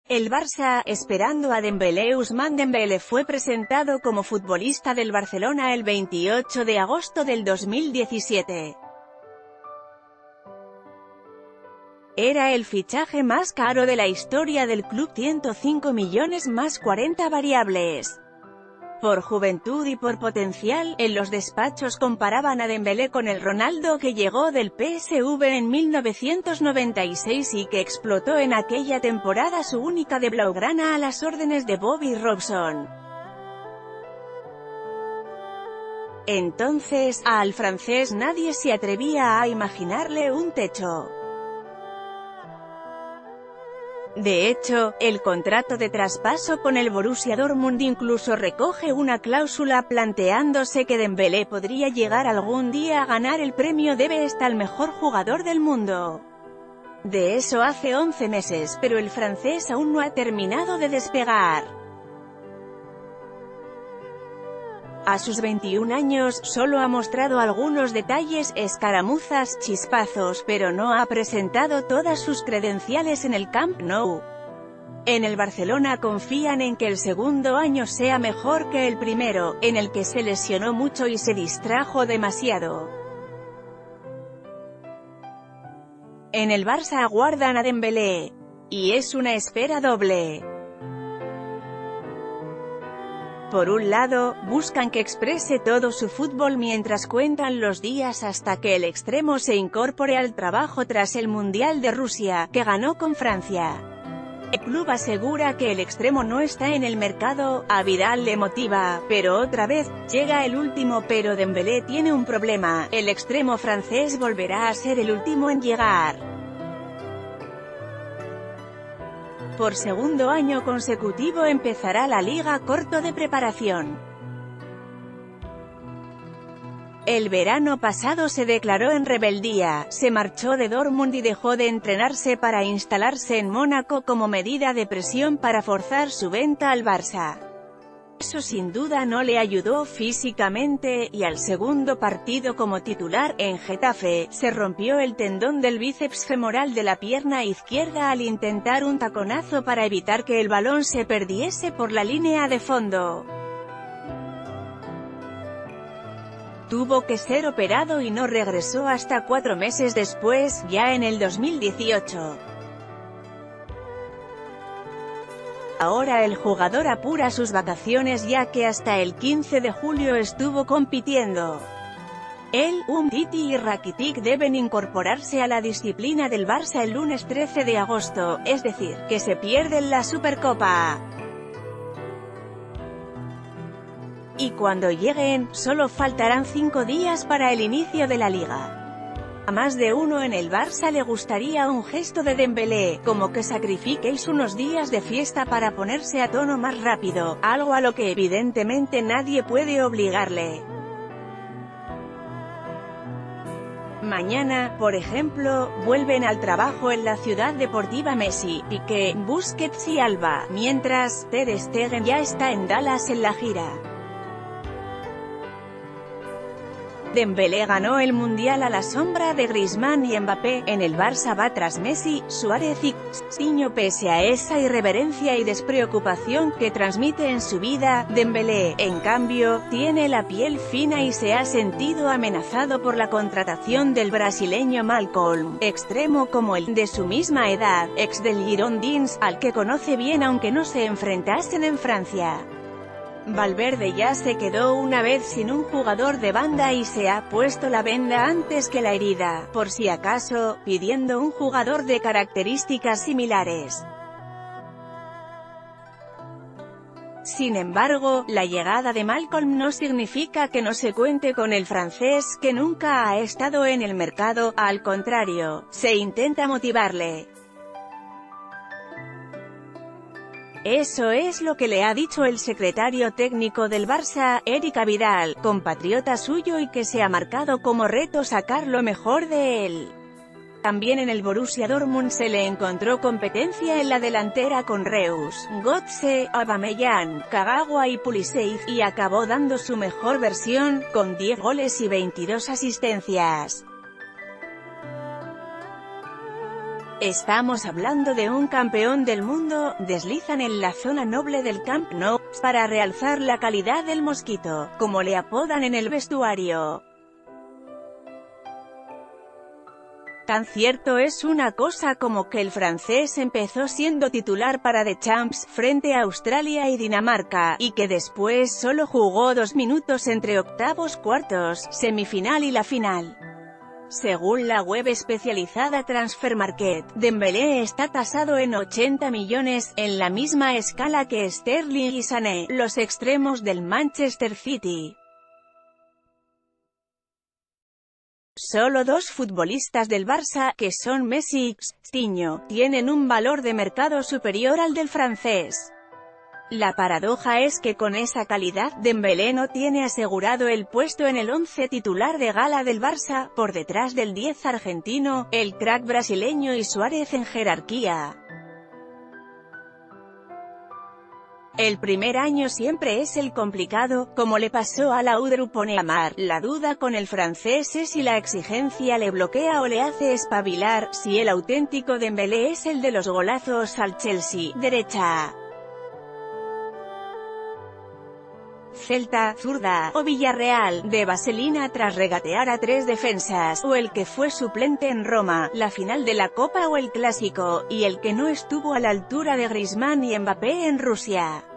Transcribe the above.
El Barça, esperando a Dembélé. Ousmane Dembélé fue presentado como futbolista del Barcelona el 28 de agosto del 2017. Era el fichaje más caro de la historia del club, 105 millones más 40 variables. Por juventud y por potencial, en los despachos comparaban a Dembélé con el Ronaldo que llegó del PSV en 1996 y que explotó en aquella temporada, su única de blaugrana, a las órdenes de Bobby Robson. Entonces, al francés nadie se atrevía a imaginarle un techo. De hecho, el contrato de traspaso con el Borussia Dortmund incluso recoge una cláusula planteándose que Dembélé podría llegar algún día a ganar el premio de Best al mejor jugador del mundo. De eso hace 11 meses, pero el francés aún no ha terminado de despegar. A sus 21 años, solo ha mostrado algunos detalles, escaramuzas, chispazos, pero no ha presentado todas sus credenciales en el Camp Nou. En el Barcelona confían en que el segundo año sea mejor que el primero, en el que se lesionó mucho y se distrajo demasiado. En el Barça aguardan a Dembélé. Y es una espera doble. Por un lado, buscan que exprese todo su fútbol mientras cuentan los días hasta que el extremo se incorpore al trabajo tras el Mundial de Rusia, que ganó con Francia. El club asegura que el extremo no está en el mercado. A Vidal le motiva, pero otra vez, llega el último pero Dembélé tiene un problema, el extremo francés volverá a ser el último en llegar. Por segundo año consecutivo empezará la liga corto de preparación. El verano pasado se declaró en rebeldía, se marchó de Dortmund y dejó de entrenarse para instalarse en Mónaco como medida de presión para forzar su venta al Barça. Eso sin duda no le ayudó físicamente, y al segundo partido como titular, en Getafe, se rompió el tendón del bíceps femoral de la pierna izquierda al intentar un taconazo para evitar que el balón se perdiese por la línea de fondo. Tuvo que ser operado y no regresó hasta 4 meses después, ya en el 2018. Ahora el jugador apura sus vacaciones ya que hasta el 15 de julio estuvo compitiendo. Él, Umtiti y Rakitic deben incorporarse a la disciplina del Barça el lunes 13 de agosto, es decir, que se pierden la Supercopa. Y cuando lleguen, solo faltarán 5 días para el inicio de la liga. A más de uno en el Barça le gustaría un gesto de Dembélé, como que sacrifiquéis unos días de fiesta para ponerse a tono más rápido, algo a lo que evidentemente nadie puede obligarle. Mañana, por ejemplo, vuelven al trabajo en la Ciudad Deportiva Messi, Piqué, Busquets y Alba, mientras Ter Stegen ya está en Dallas en la gira. Dembélé ganó el Mundial a la sombra de Griezmann y Mbappé. En el Barça va tras Messi, Suárez y Coutinho. Pese a esa irreverencia y despreocupación que transmite en su vida, Dembélé, en cambio, tiene la piel fina y se ha sentido amenazado por la contratación del brasileño Malcolm, extremo como el de su misma edad, ex del Girondins, al que conoce bien aunque no se enfrentasen en Francia. Valverde ya se quedó una vez sin un jugador de banda y se ha puesto la venda antes que la herida, por si acaso, pidiendo un jugador de características similares. Sin embargo, la llegada de Malcolm no significa que no se cuente con el francés, que nunca ha estado en el mercado, al contrario, se intenta motivarle. Eso es lo que le ha dicho el secretario técnico del Barça, Eric Vidal, compatriota suyo y que se ha marcado como reto sacar lo mejor de él. También en el Borussia Dortmund se le encontró competencia en la delantera con Reus, Götze, Aubameyang, Kagawa y Pulisic, y acabó dando su mejor versión, con 10 goles y 22 asistencias. Estamos hablando de un campeón del mundo. Deslizan en la zona noble del Camp Nou, para realzar la calidad del mosquito, como le apodan en el vestuario. Tan cierto es una cosa como que el francés empezó siendo titular para The Champs, frente a Australia y Dinamarca, y que después solo jugó 2 minutos entre octavos, cuartos, semifinal y la final. Según la web especializada Transfermarkt, Dembélé está tasado en 80 millones, en la misma escala que Sterling y Sané, los extremos del Manchester City. Solo 2 futbolistas del Barça, que son Messi y Coutinho, tienen un valor de mercado superior al del francés. La paradoja es que con esa calidad, Dembélé no tiene asegurado el puesto en el 11 titular de gala del Barça, por detrás del 10 argentino, el crack brasileño y Suárez en jerarquía. El primer año siempre es el complicado, como le pasó a Laudrup o Neymar. La duda con el francés es si la exigencia le bloquea o le hace espabilar, si el auténtico Dembélé es el de los golazos al Chelsea, derecha, Celta, zurda, o Villarreal, de vaselina tras regatear a 3 defensas, o el que fue suplente en Roma, la final de la Copa o el Clásico, y el que no estuvo a la altura de Griezmann y Mbappé en Rusia.